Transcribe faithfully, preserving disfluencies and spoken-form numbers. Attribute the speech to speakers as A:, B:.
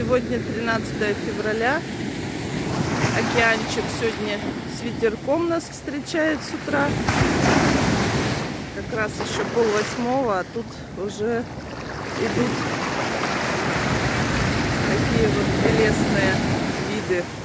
A: Сегодня тринадцатое февраля. Океанчик сегодня с ветерком нас встречает с утра. Как раз еще пол восьмого, а тут уже идут такие вот прелестные виды.